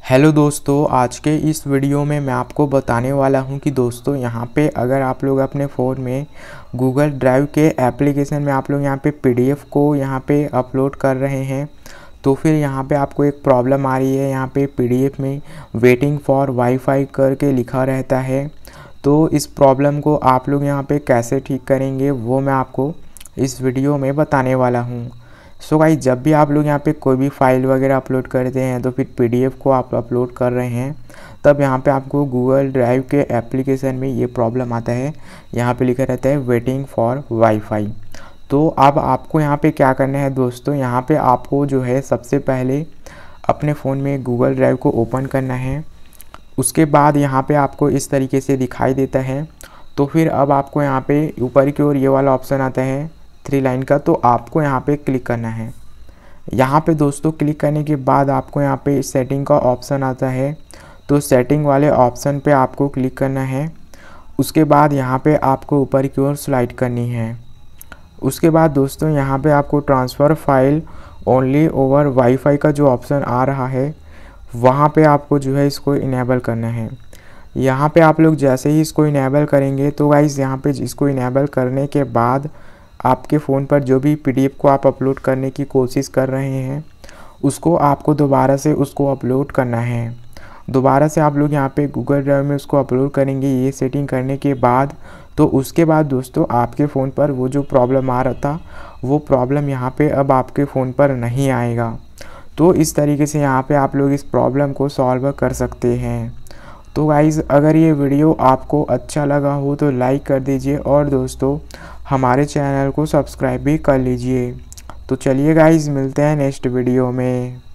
Hello दोस्तों, आज के इस वीडियो में मैं आपको बताने वाला हूं कि दोस्तों यहाँ पे अगर आप लोग अपने फ़ोन में गूगल ड्राइव के एप्लीकेशन में आप लोग यहाँ पे पीडीएफ को यहाँ पे अपलोड कर रहे हैं तो फिर यहाँ पे आपको एक प्रॉब्लम आ रही है। यहाँ पे पीडीएफ में वेटिंग फॉर वाईफाई करके लिखा रहता है। तो इस प्रॉब्लम को आप लोग यहाँ पे कैसे ठीक करेंगे वो मैं आपको इस वीडियो में बताने वाला हूँ। सो गाइस, जब भी आप लोग यहाँ पे कोई भी फाइल वगैरह अपलोड करते हैं तो फिर पीडीएफ को आप अपलोड कर रहे हैं तब यहाँ पे आपको गूगल ड्राइव के एप्लीकेशन में ये प्रॉब्लम आता है। यहाँ पे लिखा रहता है वेटिंग फॉर वाईफाई। तो अब आपको यहाँ पे क्या करना है दोस्तों, यहाँ पे आपको जो है सबसे पहले अपने फ़ोन में गूगल ड्राइव को ओपन करना है। उसके बाद यहाँ पे आपको इस तरीके से दिखाई देता है। तो फिर अब आपको यहाँ पे ऊपर की ओर ये वाला ऑप्शन आता है 3 लाइन का, तो आपको यहाँ पे क्लिक करना है। यहाँ पे दोस्तों क्लिक करने के बाद आपको यहाँ पे सेटिंग का ऑप्शन आता है, तो सेटिंग वाले ऑप्शन पे आपको क्लिक करना है। उसके बाद यहाँ पे आपको ऊपर की ओर स्लाइड करनी है। उसके बाद दोस्तों यहाँ पे आपको transfer file only over wifi का जो ऑप्शन आ रहा है वहाँ पे आपको जो है इसको इनेबल करना है। यहाँ पे आप लोग जैसे ही इसको इनेबल करेंगे तो गाइस यहाँ पे इसको इनेबल करने के बाद आपके फ़ोन पर जो भी पीडीएफ को आप अपलोड करने की कोशिश कर रहे हैं उसको आपको दोबारा से उसको अपलोड करना है। दोबारा से आप लोग यहाँ पे गूगल ड्राइव में उसको अपलोड करेंगे ये सेटिंग करने के बाद। तो उसके बाद दोस्तों आपके फ़ोन पर वो जो प्रॉब्लम आ रहा था वो प्रॉब्लम यहाँ पे अब आपके फ़ोन पर नहीं आएगा। तो इस तरीके से यहाँ पे आप लोग इस प्रॉब्लम को सॉल्व कर सकते हैं। तो गाइज़, अगर ये वीडियो आपको अच्छा लगा हो तो लाइक कर दीजिए और दोस्तों हमारे चैनल को सब्सक्राइब भी कर लीजिए। तो चलिए गाइज़, मिलते हैं नेक्स्ट वीडियो में।